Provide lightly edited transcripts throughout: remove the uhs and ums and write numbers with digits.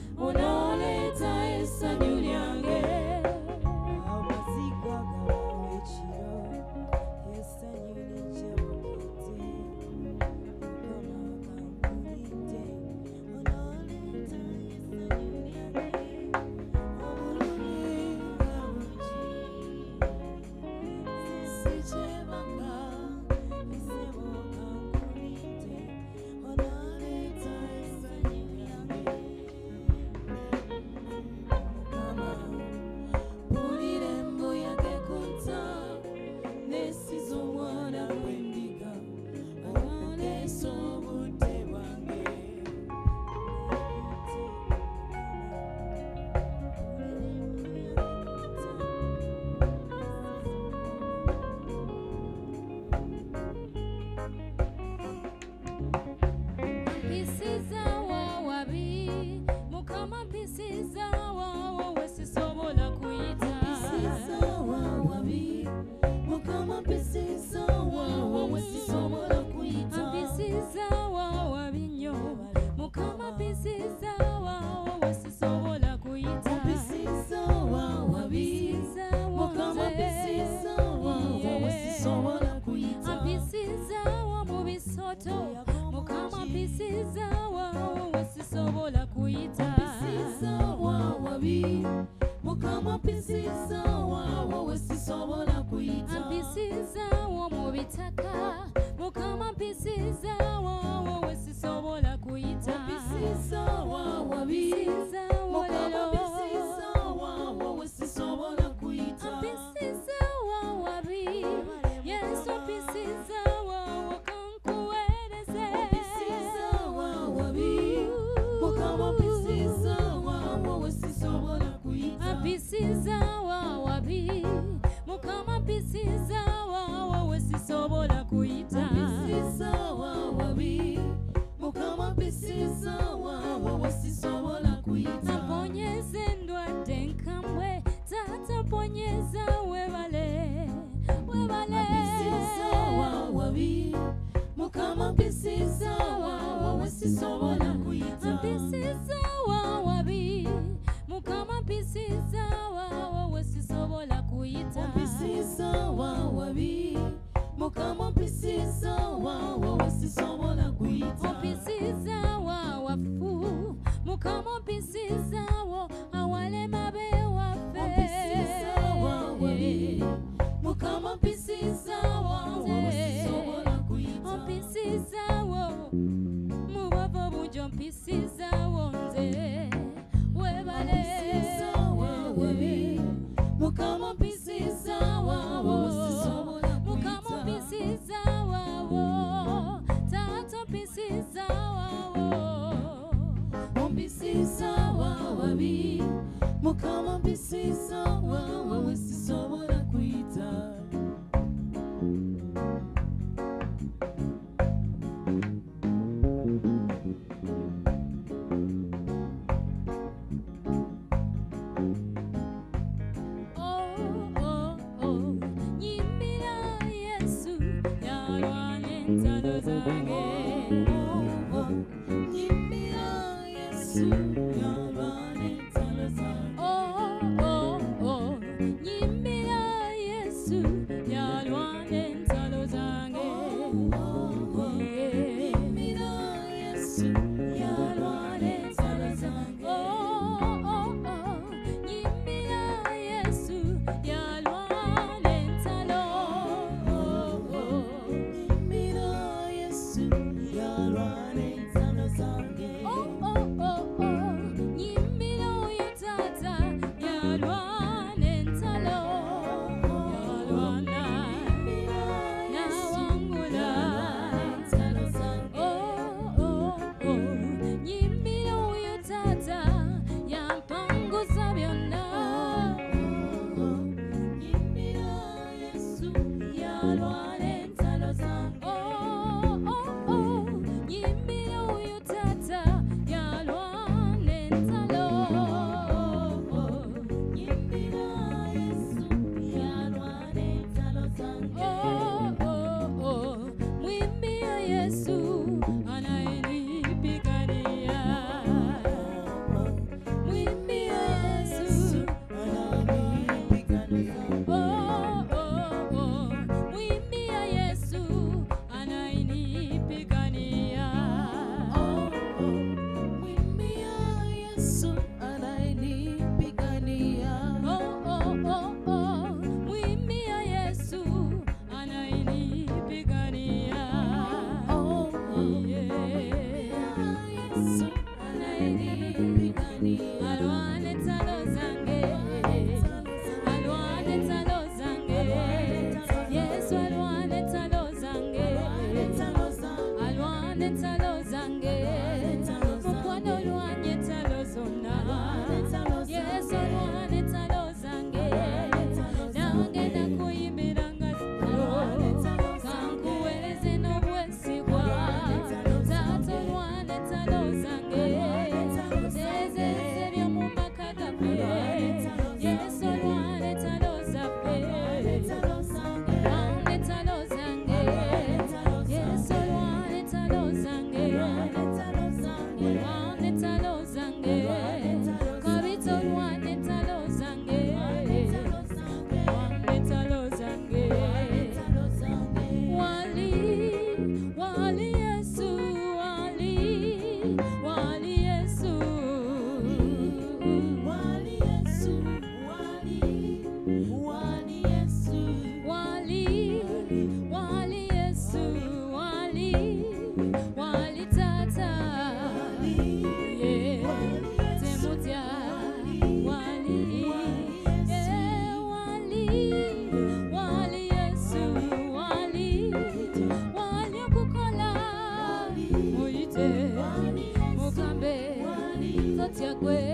unoleta essanyu lyange amaziga gabawo ekiro essanyu lijjabukidde Mukama kankulidde onoleta essanyu lyange obulumi nga bungi sikyebaka esebo kankulidde onoleta essanyu lyange Mukama mpulira embuyaga ekunta n'essiza omwana gw'endiga onooleesa obudde bwange mpisiza wawabi Mukama mpisiza wawo wesisobola kuyita mpisiza wawabi Mukama mpisiza wawo wesisobola kuyita mpisiza wawabi nnyo Mukama mpisiza wawo wesisobola kuyita mpisiza wawabi Mukama mpisiza wawo wesisobola kuyita mpisiza wa mu bisoto Mukama mpisiza wawo wesisobola kuyita mpisiza wawabi Mukama mpisiza wawo wesisobola kuyita mpisiza wo mu bitaka Mukama mpisiza wawo wesisobola kuyita mpisiza wawabi mpisiza wo Mukama lero mpisiza wawo wesisobola kuyita mpisiza wawabi Yesu mpisiza wawo kankuweereze mpisiza wawabi Mukama mpisiza wawo wesisobola kuyita mpisiza wawabi Mukama mpisiza wawo wesisobola kuyita mpisiza wawabi Mukama mpisiza wawo wesisobola kuyita mponyeza endwadde enkambwe taata mponyeza webale mpisiza wawabi Mukama mpisiza wawo wesisobola kuyita mpisiza wawabi Mukama mpisiza wawo wesisobola kuyita mpisiza wawabi Mukama mpisiza wawo wesisobola kuyita mpisiza wawafu Mukama mpisiza wo awalema bewaffe mpisiza wawabi Mukama mpisiza wawo wesisobola kuyita mpisiza wo mu bwavo bungi mpisiza wo nze webale mpisiza wawabi Mukama mpisiza wawo wesisobola Mukama kuyita mpisiza wawo taata mpisiza wawo mpisiza wawabi Mukama mpisiza wawo wesisobola kuyita nyimbira Yesu yalwana entalo zange nyimbira Yesu yalwana entalo zange nyimbira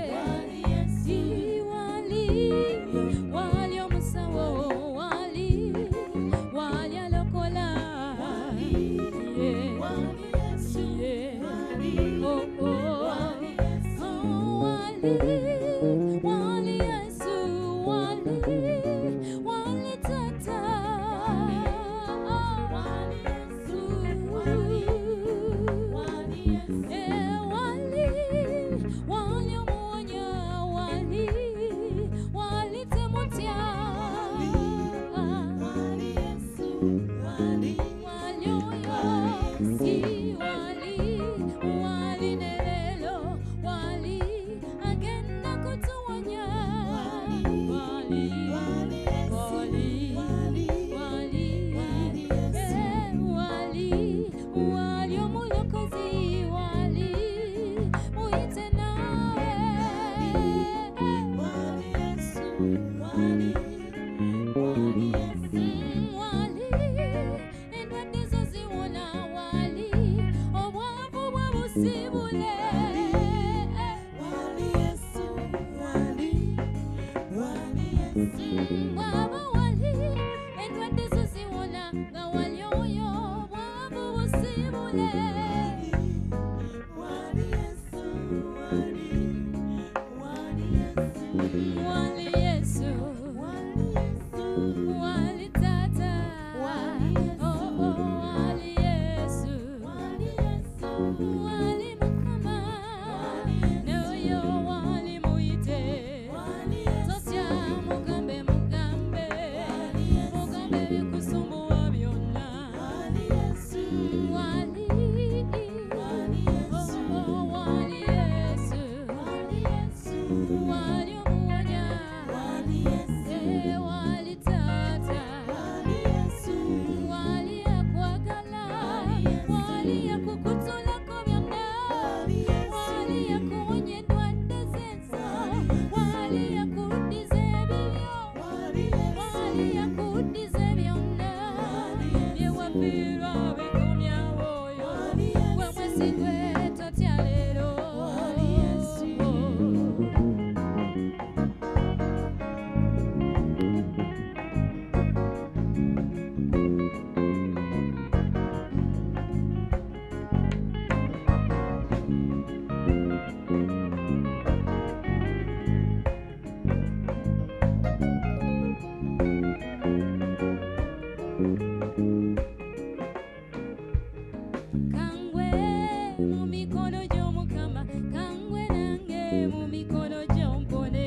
wali omusawo wali alokola wali Yesu wali tata wali omuwonya wali temutia wali oyo wali nerelo wali agenda kutuwonya wali omulokozi wali muyite nawe endwadde zo ziwona wali obwavu bwe busibule bwaba wali endwadde zo ziwona nga wali oyo obwavu busibule wali Yesu wali tata wali Yesu wali mukama noyo wali muyite tosya mugambe bikusumbuwa byonna wali Yesu wali omuwonya wali tata wali akwagala wali akukutulako byonna wali akuwonya endwadde z'enso wali akuddiza ebibyo wali akuddiza byonna byewafiirwa bikomyawo oyo gwe mwesigwe totya leero kangwe mu mikono gy'Omukama kangwe nange mu mikono gy'ompone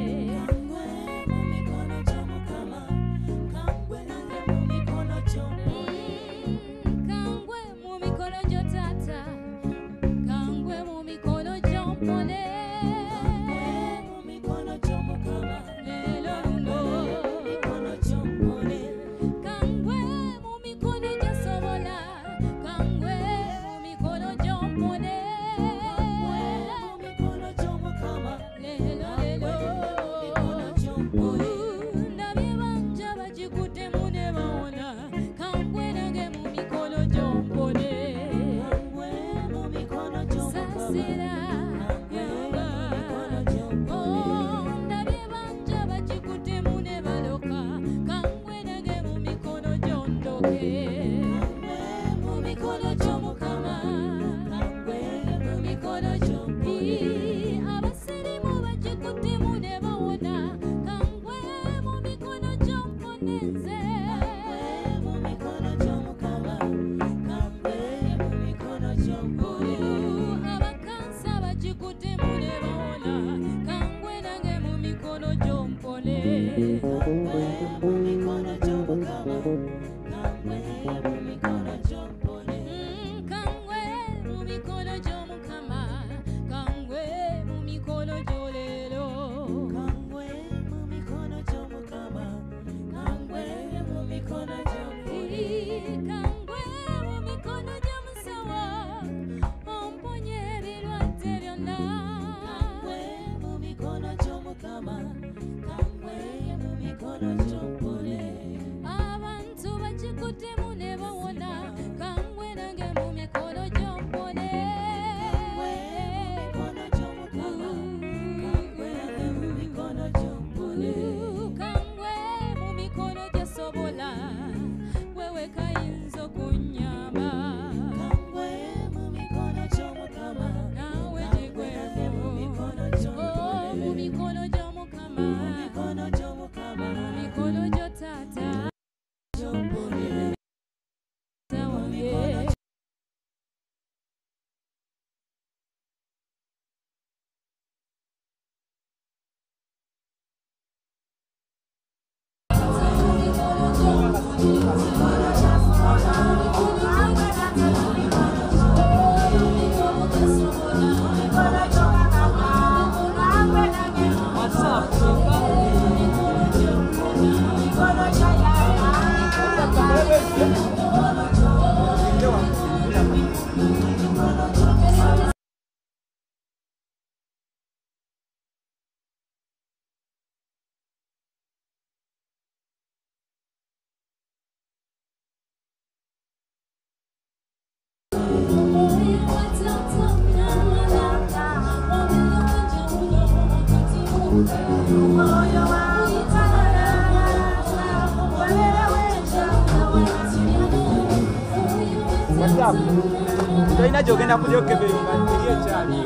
kangwe mu mikono gyo tata kangwe mu mikono gy'ompone leero luno kangwe mu mikono gyosobola kangwe mu mikono gy'ompone ndabye banja bagikuddemu ne bawona kangwe nange mu mikono gy'ompone sasira yamba ndabye banja bagikuddemu ne baloka kangwe nange mu mikono gy'ondoke mu mikono gy'Omukama mu mikono abasirimu bagikuddemu ne bawona kangwe mu mikono gy'ompone nze abakansa bagikuddemu ne bawona kangwe nange mu mikono gy'ompone kangwe mu mikono gy'Omukama kangwe mu mikono gyo leero kangwe mu mikono gy'Omukama kangwe mu mikono gy'Omusawo omponye ebirwadde byonna kangwe mu mikono gy'Omukama kangwe mu mikono gy'Ompone Toina jogenda kujoke be ngiye cyane.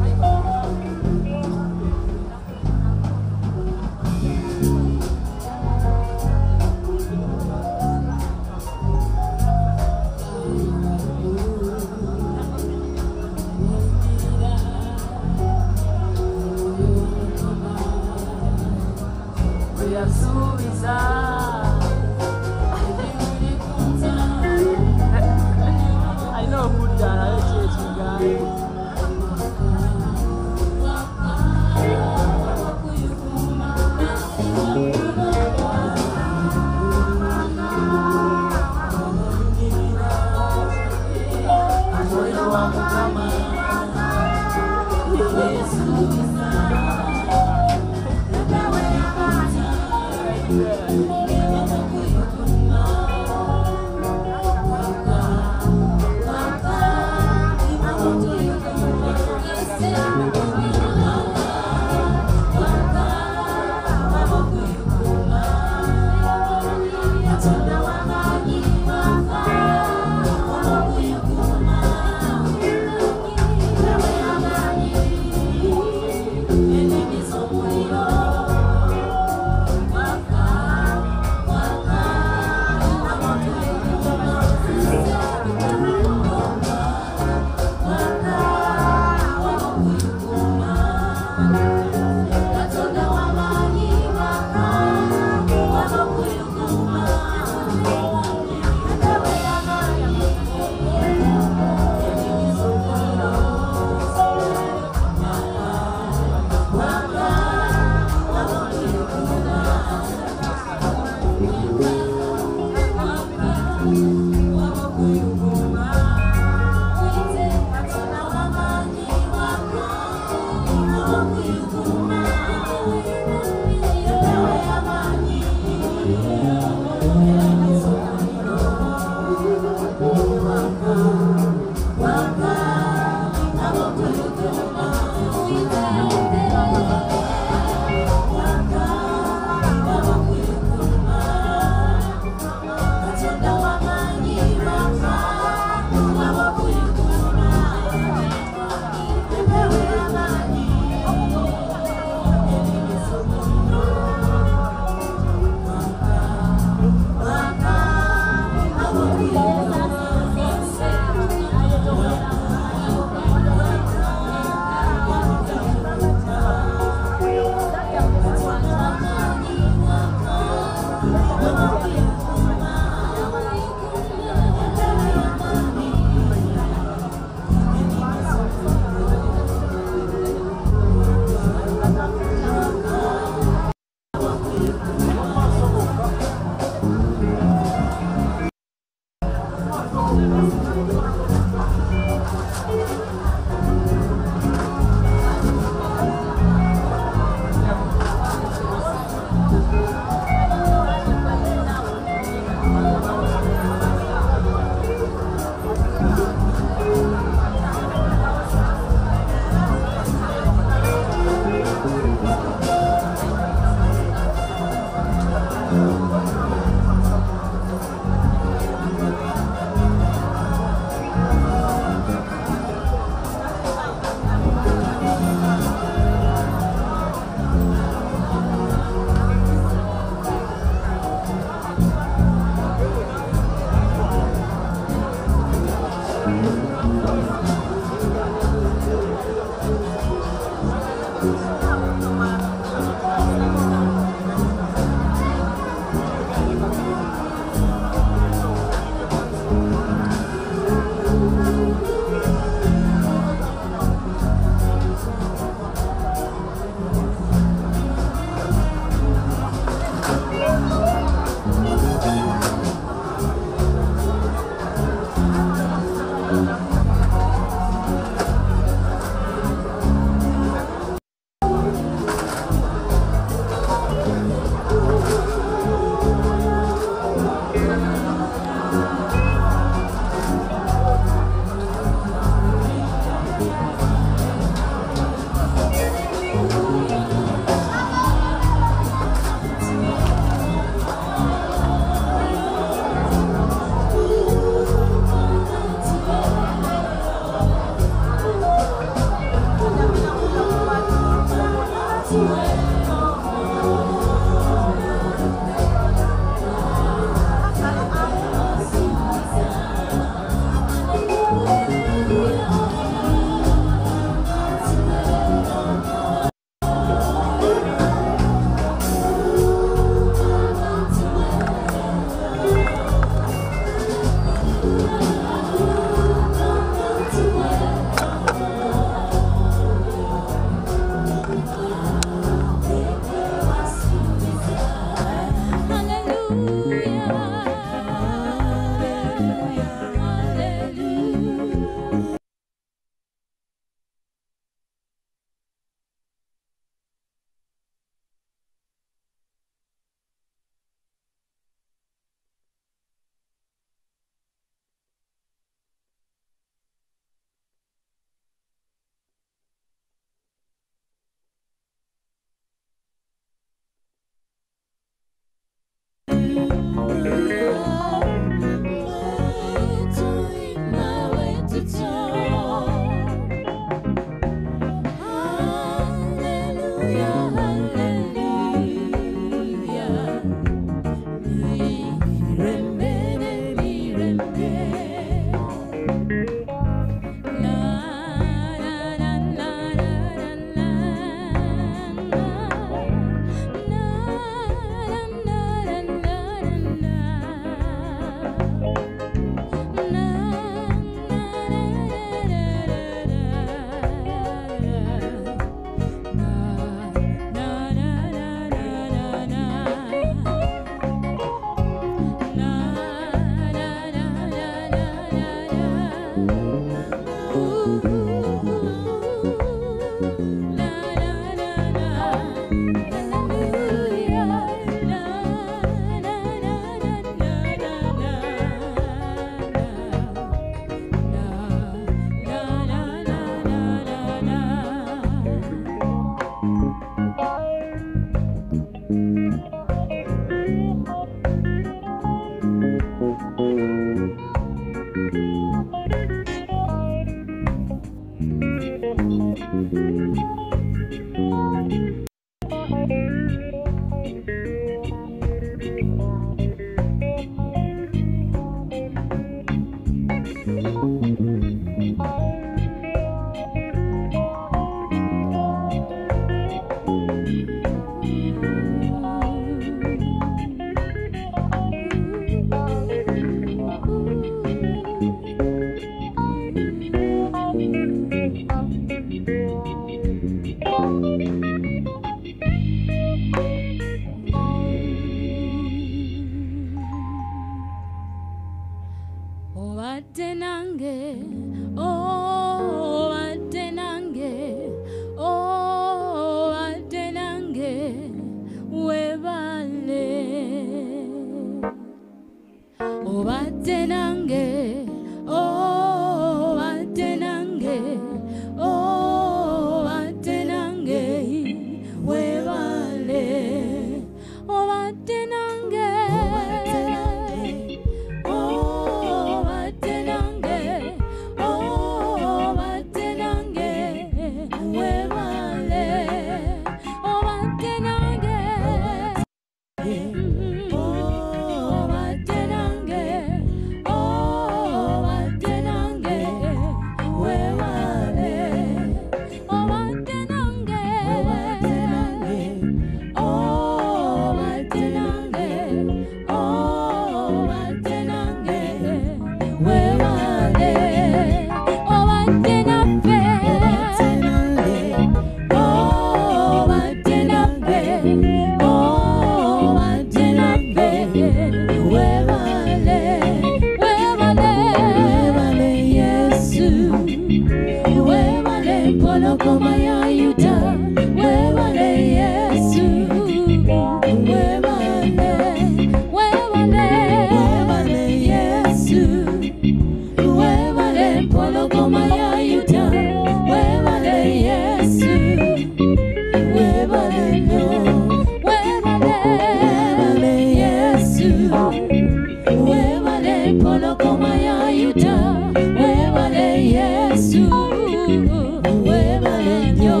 Yesu, wewe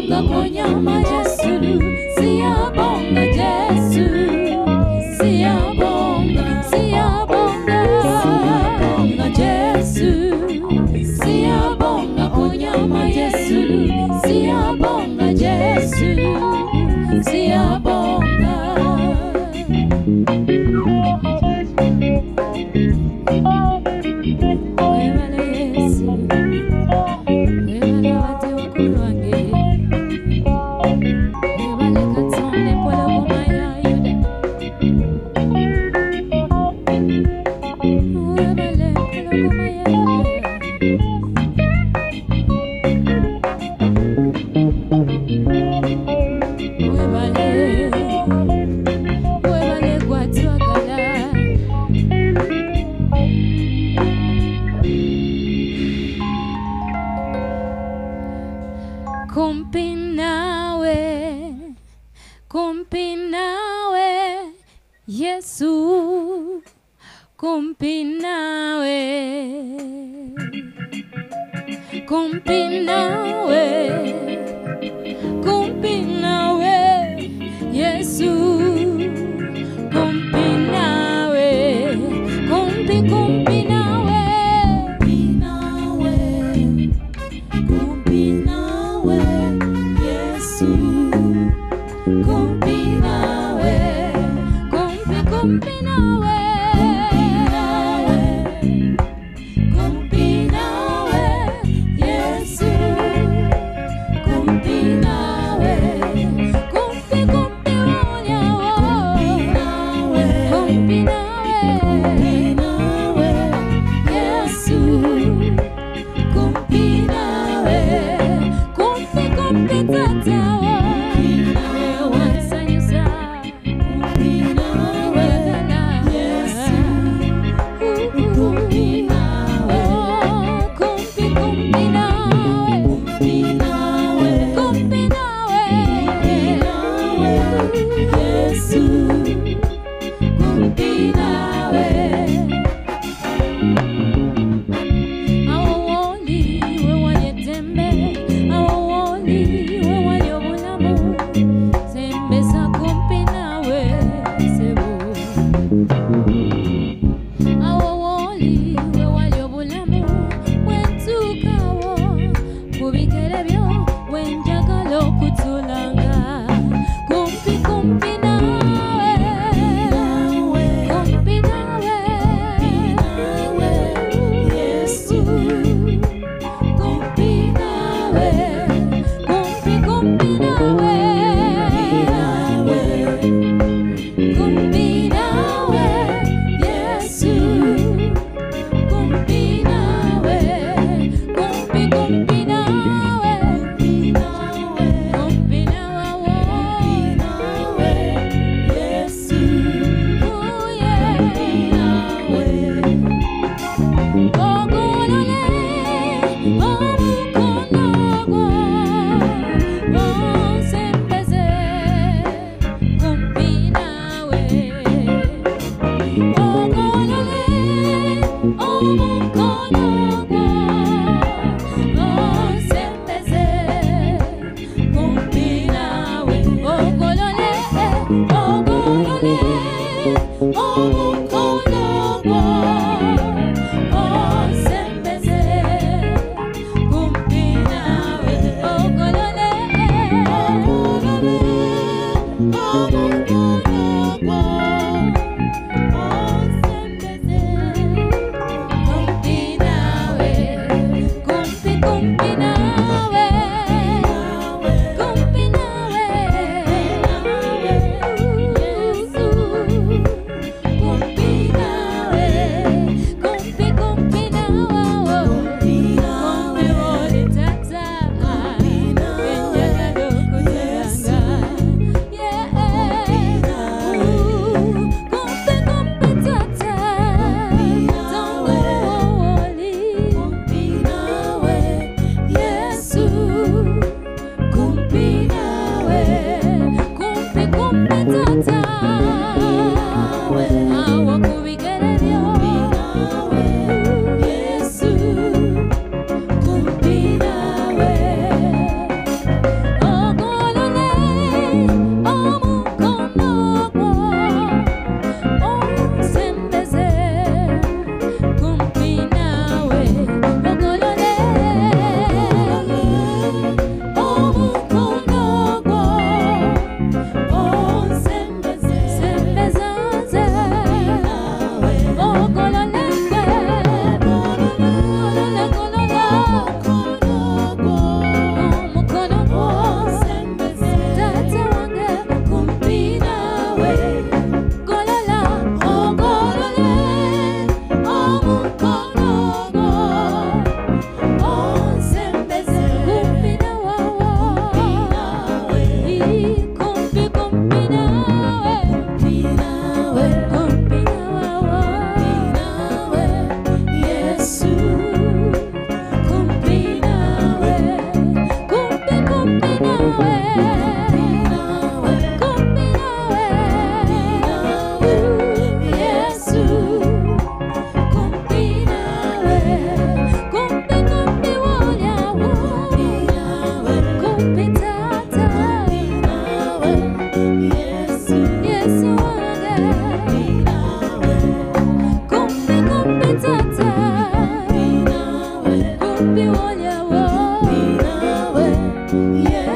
Siyabonga konyama Jesu, siyabonga Jesu, siyabonga, siyabonga, siyabonga Jesu, siyabonga konyama Jesu, siyabonga Jesu, siyabonga. Kumpinawe Yesu, kumpinawe, kumpinawe, kumpinawe Yesu, kumpinawe, kumpinawe, kumpinawe Yesu, kumpinawe, kumpinawe, kumpinawe Yesu, kumpinawe, kumpinawe Yesu, kumpinawe, kumpitatawa. Oh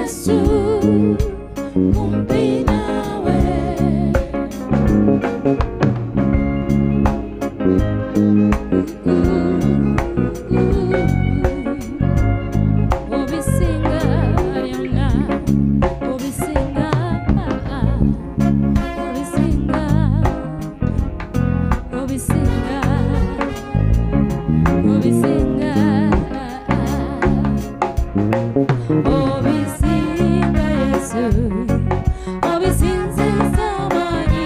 Yesu kumbi nawe. Obisinga byonna, obisinga, obisinga, obisinga, obisinga, obisinga Yesu, obisinze zamani,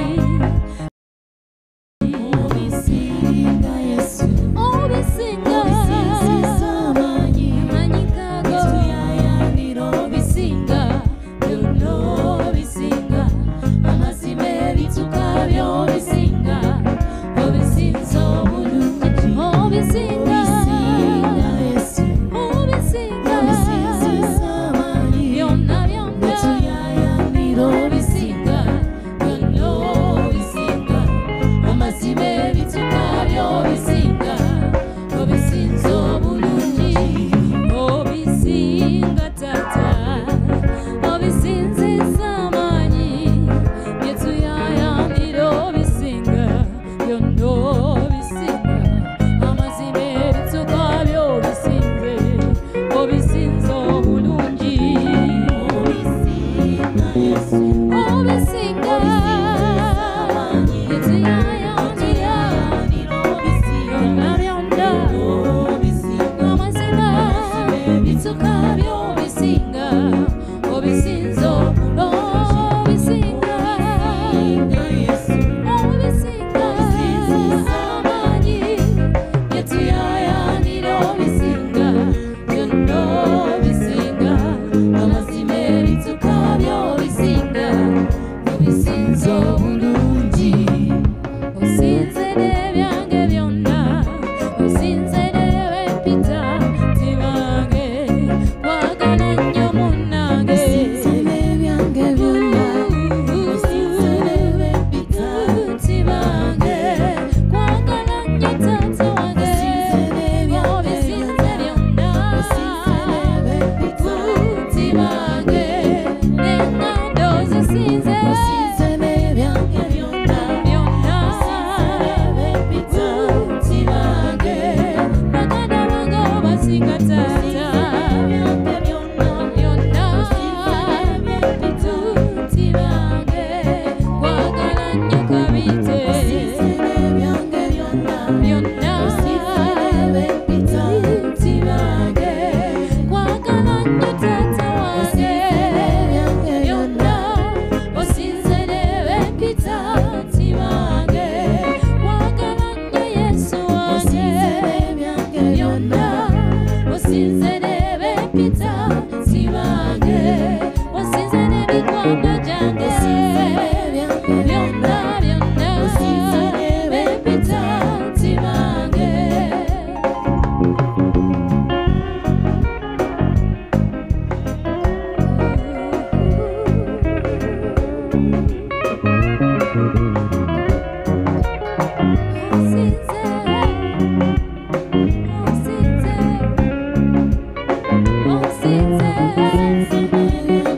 Obisinga Yesu, obisinga zamani, manyikago, tuyayanira obisinga byonna obisinga, amazima ebituka by'obisinga, obisinza obulungi, obisinga, obisinga Yesu, obisinga obisinza zamani, byonna byonna, tuyayanira obisinga, byonna obisinga, amazima ebituka by'obisinga, obisinza obulungi. obisinga tata, obisinze zamani, byetuyayanira obisinga, byonna obisinga, amazima ebituka by'obisinze, obisinze obulungi. Obisinga Yesu, Obisinga, byetuyayanira, byonna byonna, amazima ebituka by'obisinga, obisinze obisinga, obisinga amanyi, byetuyayanira obisinga, byonna obisinga, amazima ebituka by'obisinga, obisinze obulungi. Osinze n'ebyange byonna, osinze n'ebempita tibange, kwagala nnyo munnange. ebyange byonna, osinze n'ebempita tibange, kwagala nnyo taata wange. Obisinze byonna, tibange, n'eŋŋando zisinze n'ebyange byonna, byonna, tibange, baganda bange obasinga taata. Byonna, tibange, kwagala nnyo kabite. Byonna, tibange, kwagala nnyo taata wange. Byonna, osinze n'ebempita tibange, kwagala nnyo Yesu wange. Byonna, osinze n'ebempita tibange, osinze n'emikwano gyange. Byonna, byonna, bempita tibange. Osinze, osinze,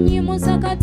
nyimusakati